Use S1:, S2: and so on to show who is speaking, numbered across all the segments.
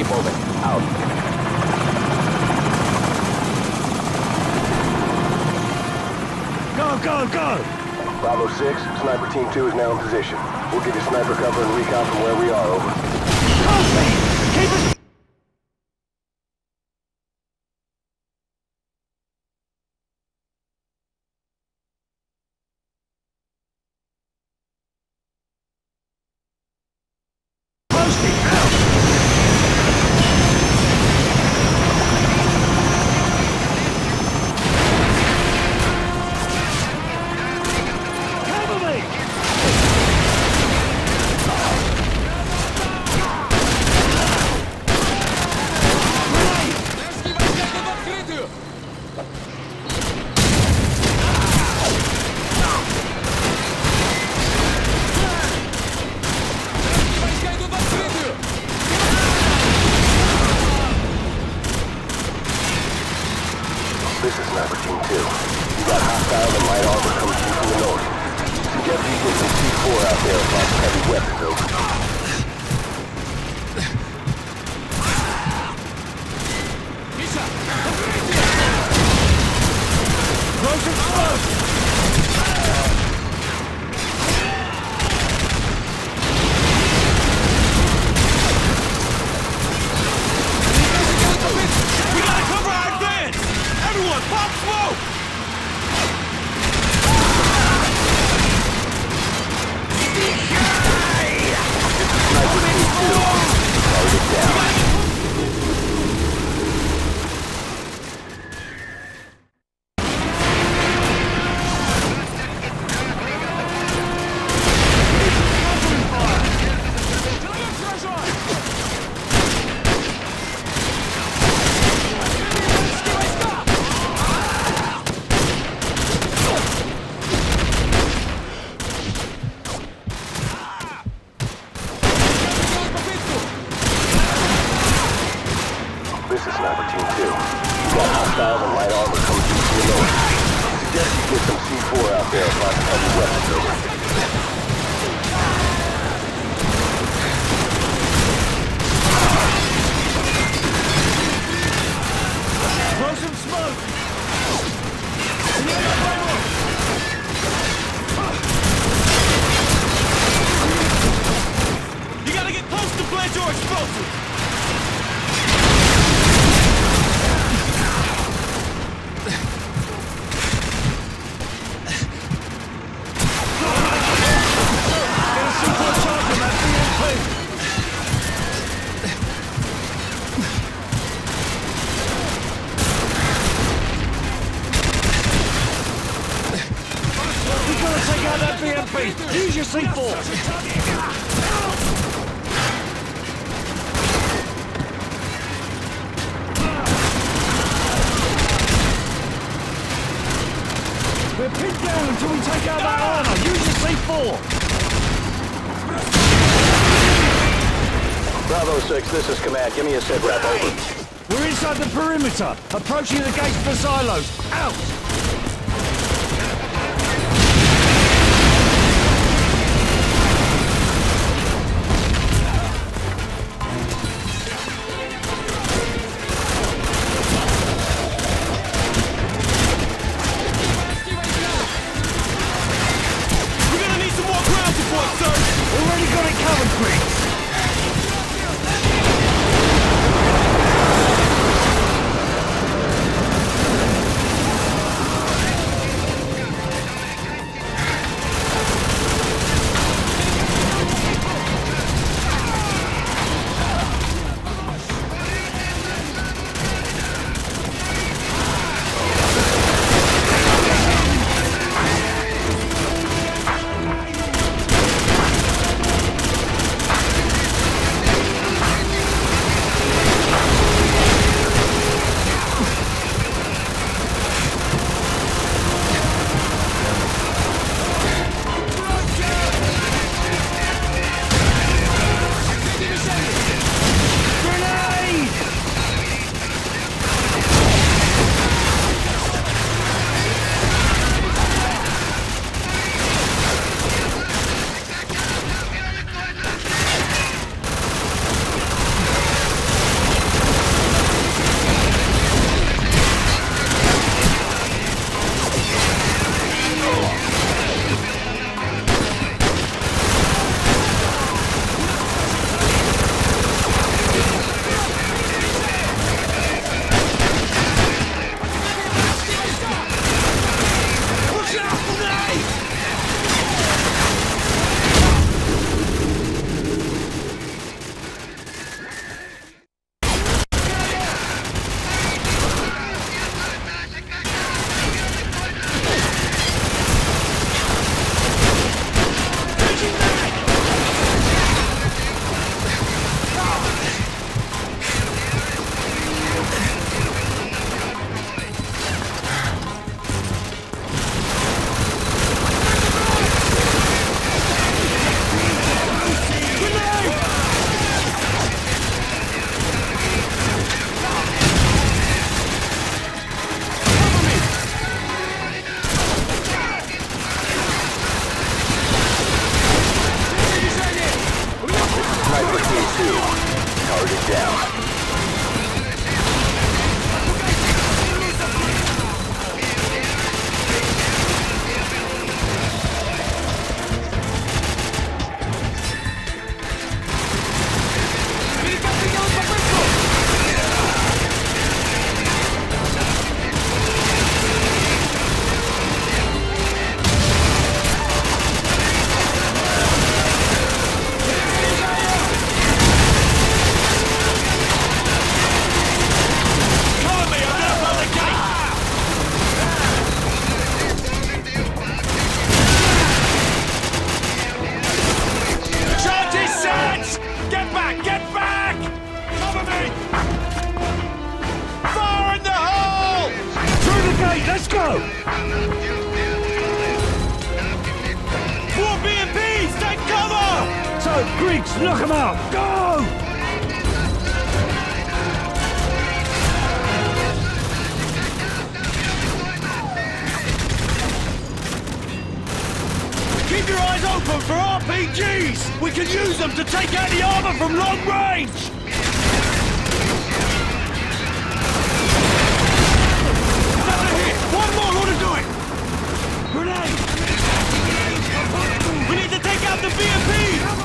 S1: Keep moving. Out.
S2: Go!
S3: Bravo 6, Sniper Team 2 is now in position. We'll give you sniper cover and recon from where we are, over.
S2: Copy! Keep it...
S3: This is Sniper Team 2. You got hostile and light armor coming through from the north. Suggest you get some C4 out there and lots of heavy weapons, over.
S2: Close and close! We gotta cover our advance! Everyone, pop smoke!
S3: Sniper Team 2. Target down. This is Sniper Team 2. You got hostiles and light armor coming through from the north. Suggest you get some C4 out there and lots of heavy weapons, over.
S2: Throw some smoke! You gotta get close to plant your explosives! Take out that BMP! Use your C4! We're pinned down until we take out that armor! Use your C4!
S3: Bravo 6, this is Command. Give me a sit rep, over.
S2: We're inside the perimeter! Approaching the gates of the silos! Out! Already got it covered, Griggs! gate, let's go!
S1: More BMPs! Take cover!
S2: So, Griggs, knock them out! Go!
S1: Keep your eyes open for RPGs! We can use them to take out the armor from long range! Another hit! One more ought to do it!
S2: Grenade!
S1: We need to take out the BMP!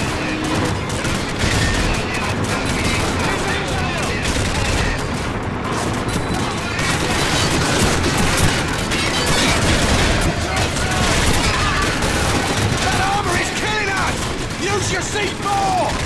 S1: That armor is killing us! Use your C4!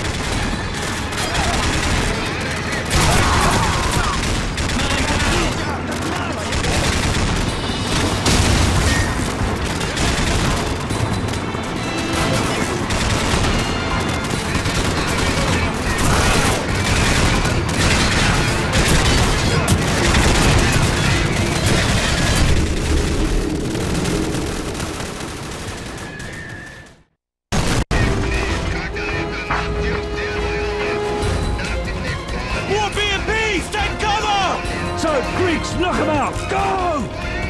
S2: Griggs, knock them out! Go!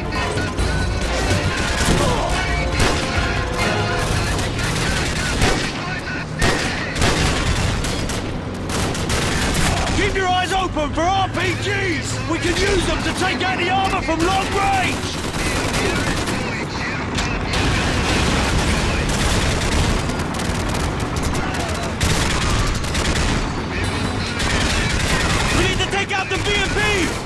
S1: Keep your eyes open for RPGs! We can use them to take out the armor from long range! We need to take out the BMP!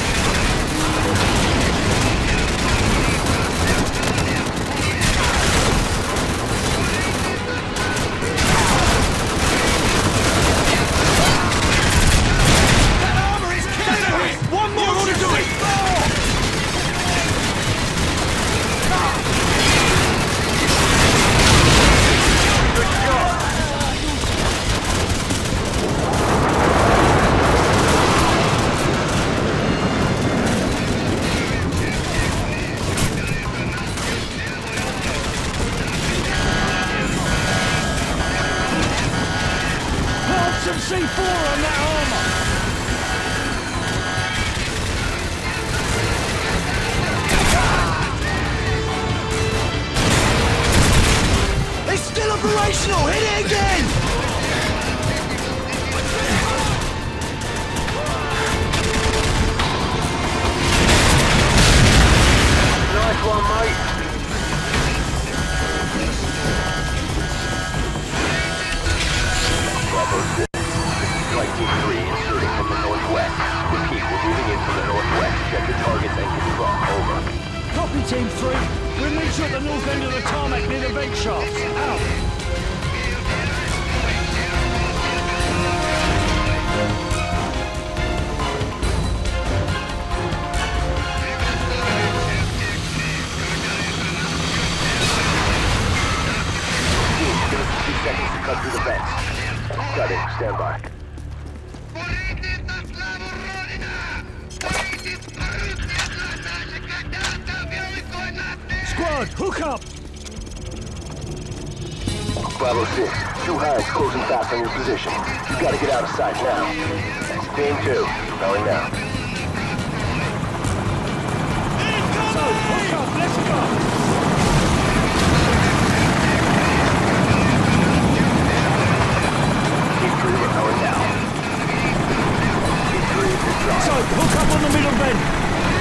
S2: Some C4 on that armor!
S1: It's still operational! Hit it again!
S3: Nice one, mate. Bravo 6. Strike Team 3 inserting from the northwest. Repeat, we're moving in from the northwest. Check your targets and confirm. Over.
S2: Copy, Team 3. We'll meet you at the north end of the tarmac near the vent shafts. Out!
S3: Give us 2 seconds to cut through the vents. Got it. Stand by.
S2: Squad, hook up!
S3: Bravo 6. 2 hides closing fast on your position. You gotta get out of sight now. Team 2. Going now.
S2: So, hook up, let's go!
S3: Team 3, we're going now. Team 3 is inside.
S2: So, hook up on the middle vent!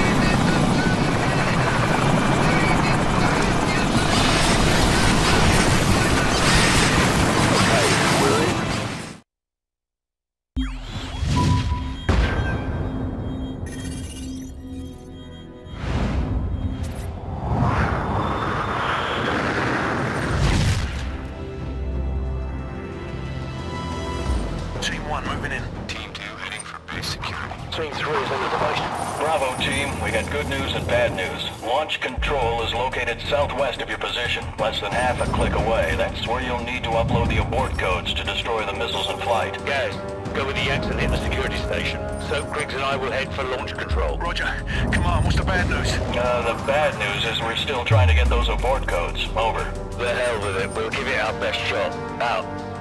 S4: Team 1 moving in. Team 2 heading for base security.
S3: Team 3 is in the device.
S5: Bravo team, we got good news and bad news. Launch control is located southwest of your position, less than half a click away. That's where you'll need to upload the abort codes to destroy the missiles in flight.
S3: Guys,
S6: go with the Yanks and hit the security station. So Griggs and I will head for launch control.
S4: Roger. Come on, what's the bad news?
S5: The bad news is we're still trying to get those abort codes. Over.
S6: The hell with it. We'll give it our best shot. Out.